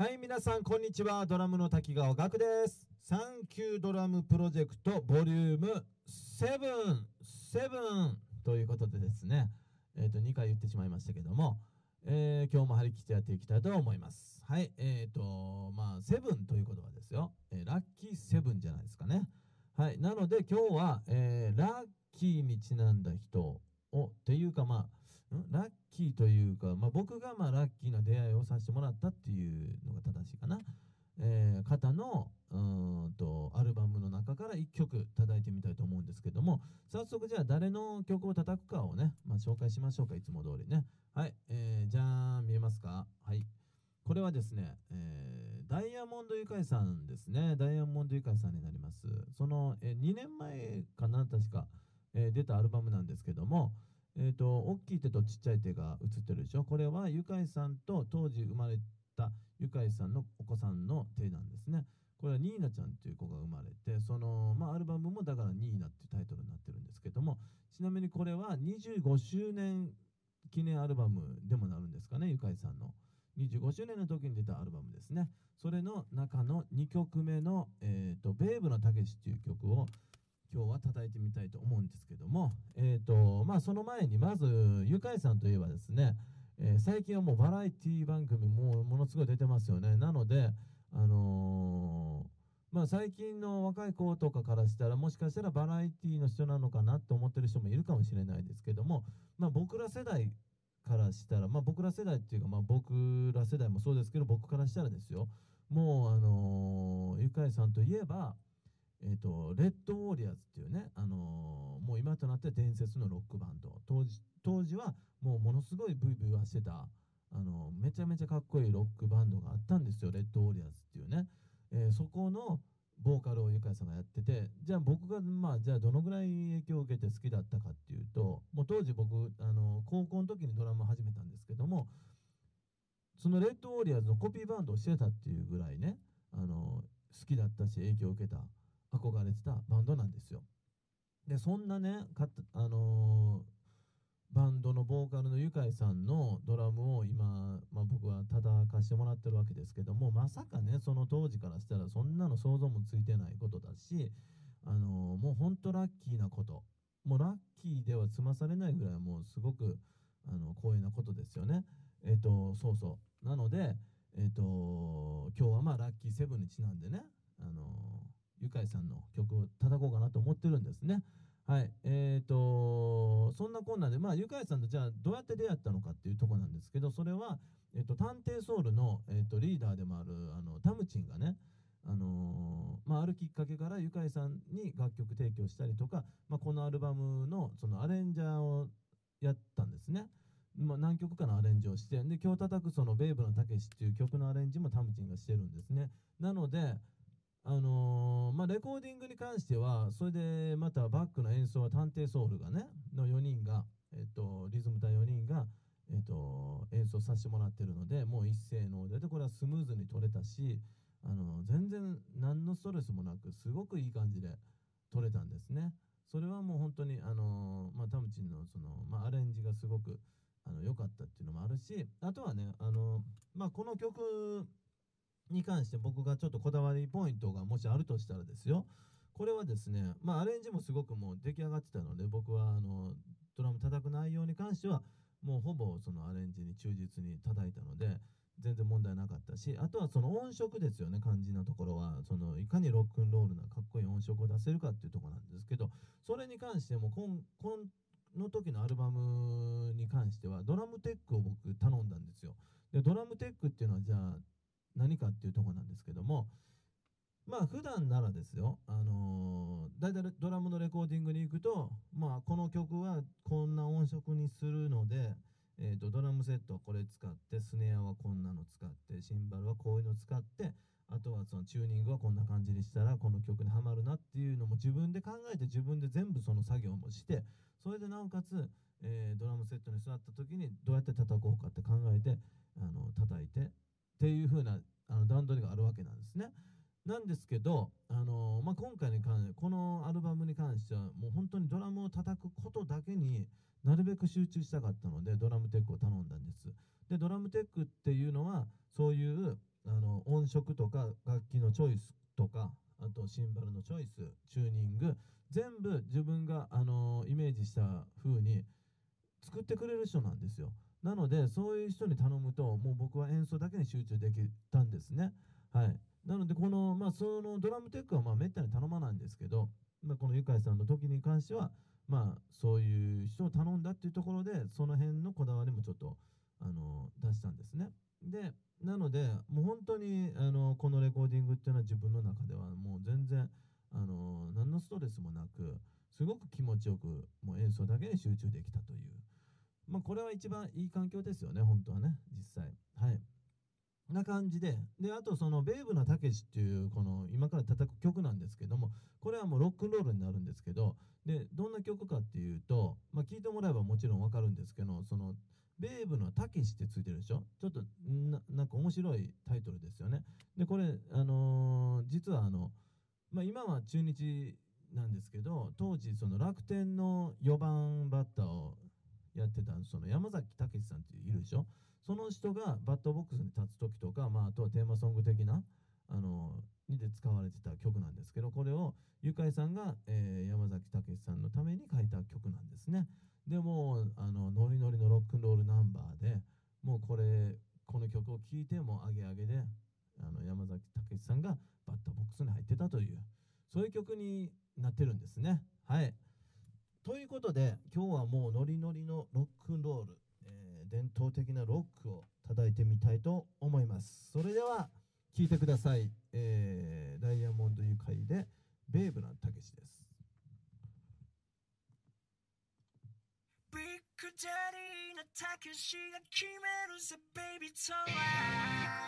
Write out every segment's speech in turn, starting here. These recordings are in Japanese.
はい、皆さん、こんにちは。ドラムの滝川岳です。サンキュードラムプロジェクトボリューム7ということでですね、2回言ってしまいましたけども、今日も張り切ってやっていきたいと思います。はい、セブンという言葉ですよ。ラッキーセブンじゃないですかね。はい、なので今日は、ラッキーにちなんだ人を、っていうかラッキーというか、僕がラッキーな出会いをさせてもらったっていうのが正しいかな。方のアルバムの中から1曲叩いてみたいと思うんですけども、早速じゃあ誰の曲を叩くかをね、紹介しましょうか。いつも通りね。はい、じゃあ見えますか？はい、これはですね、ダイヤモンドユカイさんですね。ダイヤモンドユカイさんになります。その、2年前かな、確か、出たアルバムなんですけども、大きい手とちっちゃい手が写ってるでしょ。これはユカイさんと当時生まれたユカイさんのお子さんの手なんですね。これはニーナちゃんっていう子が生まれて、その、アルバムもだからニーナっていうタイトルになってるんですけども、ちなみにこれは25周年記念アルバムでもなるんですかね、ユカイさんの。25周年の時に出たアルバムですね。それの中の2曲目の、ベーブのたけしっていう曲を今日は叩いてみたいと思うんですけども、その前にまずゆかいさんといえばですね、最近はもうバラエティ番組もものすごい出てますよね。なので、最近の若い子とかからしたらもしかしたらバラエティの人なのかなって思ってる人もいるかもしれないですけども、僕ら世代からしたら、僕ら世代っていうか、僕ら世代もそうですけど、僕からしたらですよ、もうゆかいさんといえばレッドウォーリアーズっていうね、もう今となって伝説のロックバンド、当時はもうものすごいブイブイはしてた、めちゃめちゃかっこいいロックバンドがあったんですよ、レッドウォーリアーズっていうね。そこのボーカルをゆかいさんがやってて、じゃあ僕がじゃあどのぐらい影響を受けて好きだったかっていうと、もう当時僕高校の時にドラムを始めたんですけども、そのレッドウォーリアーズのコピーバンドをしてたっていうぐらいね、好きだったし影響を受けた、憧れてたバンドなんですよ。でそんなねバンドのボーカルのゆかいさんのドラムを今、僕は叩かしてもらってるわけですけども、まさかねその当時からしたらそんなの想像もついてないことだし、もうほんとラッキーなこと、もうラッキーでは済まされないぐらいもうすごく光栄なことですよね。そうそうなので、今日はラッキーセブンにちなんでね、ゆかいさんの曲を叩こうかなと思ってるんですね。はい、そんなこんなで、ゆかいさんとじゃあどうやって出会ったのかっていうとこなんですけど、それは、探偵ソウルの、リーダーでもあるタムチンがね、あるきっかけからゆかいさんに楽曲提供したりとか、このアルバムのそのアレンジャーをやったんですね。何曲かのアレンジをして、で今日叩くその「ベイブのたけし」っていう曲のアレンジもタムチンがしてるんですね。なのでレコーディングに関してはそれでまたバックの演奏は探偵ソウルがねの4人が、リズム隊4人が、演奏させてもらってるので、もう一斉のでこれはスムーズに取れたし、全然何のストレスもなくすごくいい感じで取れたんですね。それはもう本当にタムチンのその、アレンジがすごく良かったっていうのもあるし、あとはねこの曲に関して僕がちょっとこだわりポイントがもしあるとしたらですよ、これはですね、アレンジもすごくもう出来上がってたので、僕はドラム叩く内容に関してはもうほぼそのアレンジに忠実に叩いたので全然問題なかったし、あとはその音色ですよね。肝心なところはそのいかにロックンロールなかっこいい音色を出せるかっていうところなんですけど、それに関してもこの時のアルバムに関してはドラムテックを僕頼んだんですよ。でドラムテックっていうのはじゃあ何かっていうところなんですけども、普段ならですよ、だいたいドラムのレコーディングに行くと、この曲はこんな音色にするので、ドラムセットはこれ使って、スネアはこんなの使って、シンバルはこういうの使って、あとはそのチューニングはこんな感じにしたらこの曲にはまるなっていうのも自分で考えて、自分で全部その作業もして、それでなおかつ、ドラムセットに座った時にどうやって叩こうかって考えて叩いてっていう風な段取りがあるわけなんですね。なんですけど、今回このアルバムに関してはもう本当にドラムを叩くことだけになるべく集中したかったのでドラムテックを頼んだんです。でドラムテックっていうのはそういう音色とか楽器のチョイスとか、あとシンバルのチョイス、チューニング、全部自分が、イメージした風に作ってくれる人なんですよ。なのでそういう人に頼むと、もう僕は演奏だけに集中できたんですね。はい。なのでそのドラムテックはめったに頼まないんですけど、このゆかいさんの時に関しては、そういう人を頼んだっていうところで、その辺のこだわりもちょっと出したんですね。で、なのでもう本当にこのレコーディングっていうのは自分の中ではもう全然何のストレスもなく、すごく気持ちよくもう演奏だけに集中できたという、これは一番いい環境ですよね、本当はね、実際。はい。な感じで、あとそのベイブなたけしっていうこの今から叩く曲なんですけども、これはもうロックンロールになるんですけど、でどんな曲かっていうと、聴いてもらえばもちろんわかるんですけど、そのベイブのたけしってついてるでしょ。ちょっとなんか面白いタイトルですよね。でこれ実は今は中日なんですけど、当時その楽天の4番バッターをやってたその山崎武司さんっているでしょ。その人がバッターボックスに立つ時とか、あとはテーマソング的なにで使われてた曲なんですけど、これをゆかいさんが、山崎武司さんのために書いた曲なんですね。でもノリノリのロックンロールナンバーで、もうこの曲を聴いてもアゲアゲで、山崎武司さんがバッターボックスに入ってたという、そういう曲になってるんですね。はい。ということで今日はもうノリノリのロックンロール、伝統的なロックを叩いてみたいと思います。それでは聴いてください。ダイヤモンドユカイでベイブなたけしです。ビッグダディなたけしが決めるぜベイビーとは。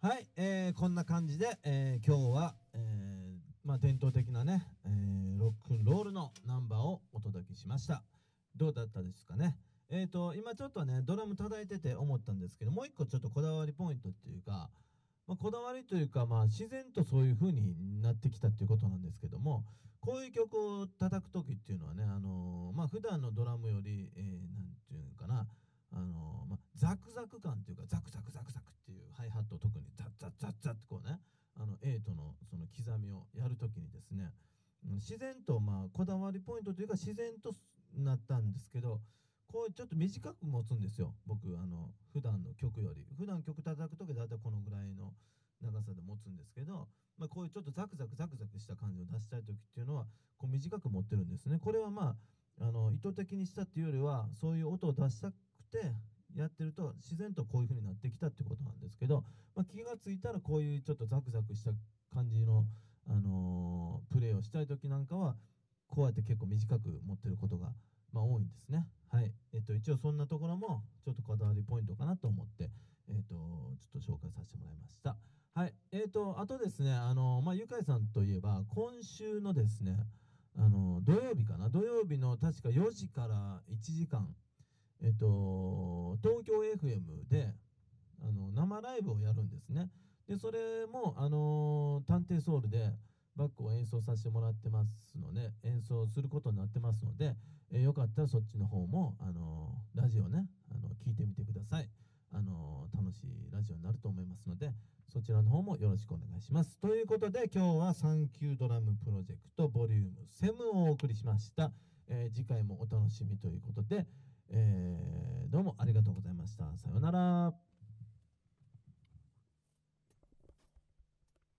はい、こんな感じで、今日は、伝統的なね、ロックンロールのナンバーをお届けしました。どうだったですかね。今ちょっとね、ドラム叩いてて思ったんですけど、もう一個ちょっとこだわりポイントっていうか、こだわりというか、自然とそういう風になってきたっていうことなんですけども、こういう曲を叩く時っていうのはね、普段のドラムより、なんていうのかな、ザクザク感っていうか、ザクザクザクザクっていうハイハットを特にザッザッザッザッってこうね、エイトのその刻みをやるときにですね、自然とこだわりポイントというか自然となったんですけど、こうちょっと短く持つんですよ、僕。普段の曲より。普段曲叩くときだいたいこのぐらいの長さで持つんですけど、こういうちょっとザクザクザクザクした感じを出したいときっていうのは、こう短く持ってるんですね。これは意図的にしたっていうよりは、そういう音を出したくてやってると、自然とこういう風になってきたってことなんですけど、気がついたらこういうちょっとザクザクした感じの、プレーをしたいときなんかは、こうやって結構短く持ってることが、多いんですね。はい。一応そんなところも、ちょっとこだわりポイントかなと思って、ちょっと紹介させてもらいました。はい。あとですね、ゆかいさんといえば、今週のですね、土曜日かな、土曜日の確か4時から1時間、東京 FM で、生ライブをやるんですね。で、それも、探偵ソウルでバックを演奏させてもらってますので、演奏することになってますので、よかったらそっちの方も、ラジオね、聞いてみてください。楽しいラジオになると思いますので、そちらの方もよろしくお願いします。ということで、今日はサンキュードラムプロジェクトボリューム7をお送りしました。次回もお楽しみということで、どうもありがとうございました。